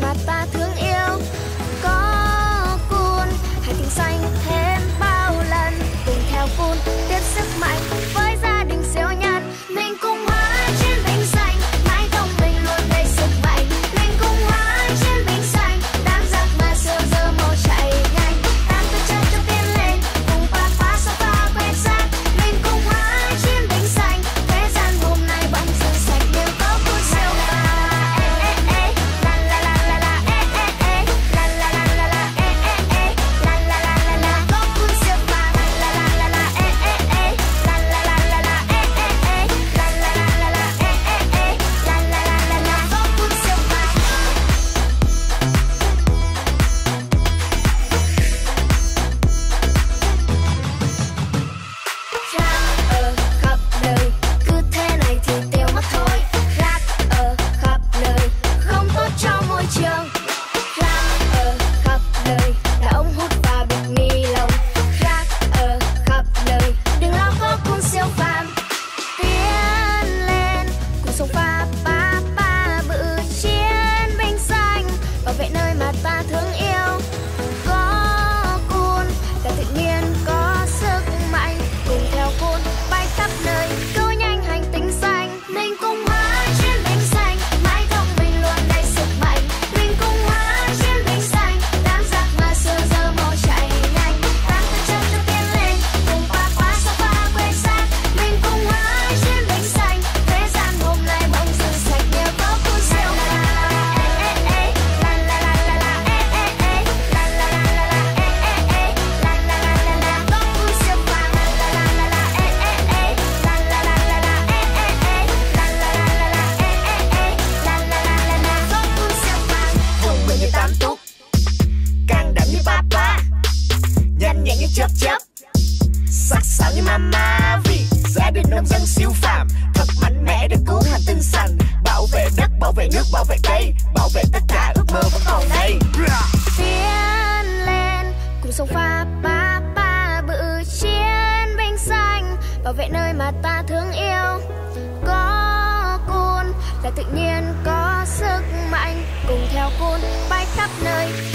mà ta thương yêu. Có cun hải tinh xanh thêm bao lần, cùng theo cun tiếp sức mạnh với gia đình siêu nhân. Mình cùng hóa chiến binh xanh, mãi không mình luôn đầy sức mạnh. Mình cùng hóa chiến binh xanh, đám giặc mà xưa giờ mau chạy nhanh. Tam tư chân cho tiến lên, cùng phá phá sao phá quét rác. Mình cùng hóa chiến binh xanh, thế gian hôm nay bỗng dưng sạch đều có cun siêu phàm. La la la la la, la la la la la, la la la la la, có cun siêu phàm. La la la la, la la la la la, la la la la la, la la la la la, có cun siêu phàm. Rác ở khắp nơi, cứ thế này thì tiêu mất thôi. Rác ở khắp nơi, không tốt cho môi trường. Rác ở khắp nơi, là ống hút và bịch ni lông. Rác ở khắp nơi, đừng lo có cun siêu phàm. Tiến lên, cùng sông pha pa pa bự chiến binh xanh, bảo vệ nơi mà ta thương yêu. Có cun là tự nhiên có sức mạnh, cùng theo cun bay khắp nơi cứu nhanh hành tinh xanh. Mình cùng hóa chiến binh xanh, mãi không mình luôn đầy sức mạnh. Mình cùng hóa chiến binh xanh, đám giặc mà xưa giờ mau chạy nhanh. Tam tư chân cho tiến lên, cùng phá phá sao phá quét rác. Mình cùng hóa chiến binh xanh, thế gian hôm nay bỗng dưng sạch nhờ có cun siêu phàm. La la la la la, la la la la la, la la la la la, có cun siêu phàm. La la la la la, la la la la la, la la la la la, la la la la, có cun siêu phàm. Thông minh như tám túc, can đảm như papa, nhanh nhẹn như chớp chớp, sắc sảo như mama. Vì gia đình nông dân siêu phàm, thật mạnh mẽ để cứu hành tinh xanh, bảo vệ đất, bảo vệ nước, bảo vệ cây, bảo vệ tất cả ước mơ vẫn còn đây. Tiến lên, cùng sông pha pa pa bự chiến binh xanh, bảo vệ nơi mà ta thương yêu. Có cun là tự nhiên có sức mạnh, cùng theo cun bay khắp nơi